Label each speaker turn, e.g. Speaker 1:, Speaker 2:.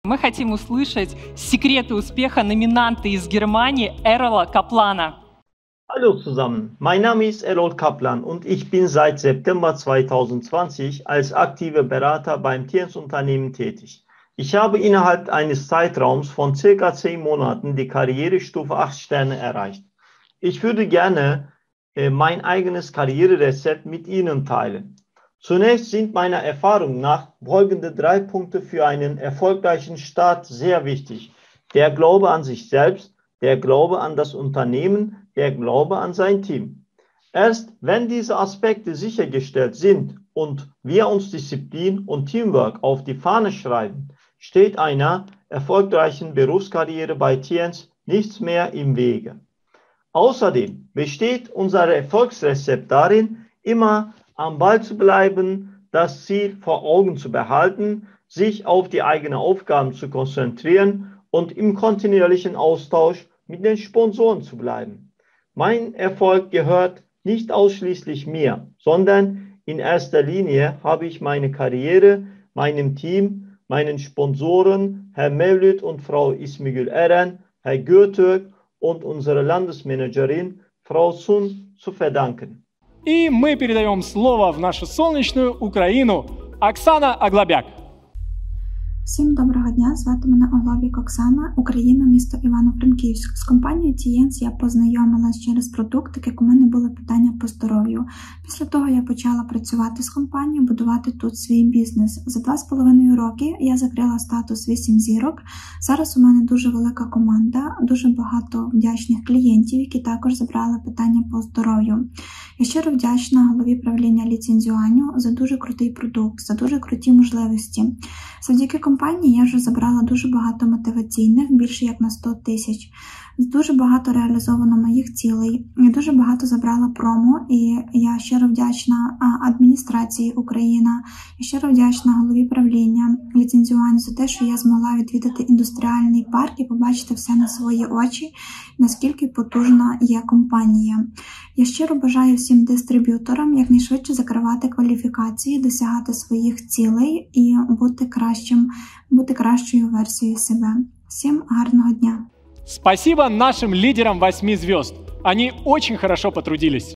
Speaker 1: Мы хотим услышать секреты успеха номинанта из Германии Erola Kaplana.
Speaker 2: Hallo zusammen, mein Name ist Errol Kaplan und ich bin seit September 2020 als aktiver Berater beim T1-Unternehmen tätig. Ich habe innerhalb eines Zeitraums von ca. 10 Monaten die Karrierestufe 8 Sterne erreicht. Ich würde gerne mein eigenes Karriererezept mit Ihnen teilen. Zunächst sind meiner Erfahrung nach folgende 3 Punkte für einen erfolgreichen Start sehr wichtig. Der Glaube an sich selbst, der Glaube an das Unternehmen, der Glaube an sein Team. Erst wenn diese Aspekte sichergestellt sind und wir uns Disziplin und Teamwork auf die Fahne schreiben, steht einer erfolgreichen Berufskarriere bei T1 nichts mehr im Wege. Außerdem besteht unser Erfolgsrezept darin, immer am Ball zu bleiben, das Ziel vor Augen zu behalten, sich auf die eigenen Aufgaben zu konzentrieren und im kontinuierlichen Austausch mit den Sponsoren zu bleiben. Mein Erfolg gehört nicht ausschließlich mir, sondern in erster Linie habe ich meine Karriere, meinem Team, meinen Sponsoren, Herr Mevlüt und Frau Ismigül Eren, Herr Götürk und unsere Landesmanagerin, Frau Sun, zu verdanken.
Speaker 3: И мы передаем слово в нашу солнечную Украину. Оксана Аглабяк.
Speaker 4: Всім доброго дня, звати мене Оглобік Оксана, Україна, місто Івано-Франківськ. З компанією T1 я познайомилась через продукт, так як у мене були питання по здоров'ю. Після того я почала працювати з компанією, будувати тут свій бізнес. За 2,5 роки я закрила статус 8 зірок. Зараз у мене дуже велика команда, дуже багато вдячних клієнтів, які також забрали питання по здоров'ю. Я щиро вдячна голові правління ліцензіюванню за дуже крутий продукт, за дуже круті можливості. Завдяки компанії я вже забрала дуже багато мотиваційних, більше як на 100 тисяч. Дуже багато реалізовано моїх цілей. Я дуже багато забрала промо, і я щиро вдячна адміністрації України. Я щиро вдячна голові правління ліцензіювання за те, що я змогла відвідати індустріальний парк і побачити все на свої очі, наскільки потужна є компанія. Я щиро бажаю всім дистриб'юторам якнайшвидше закривати кваліфікації, досягати своїх цілей і бути кращою версією себе. Всім гарного дня!
Speaker 3: Спасибо нашим лидерам 8 звезд. Они очень хорошо потрудились.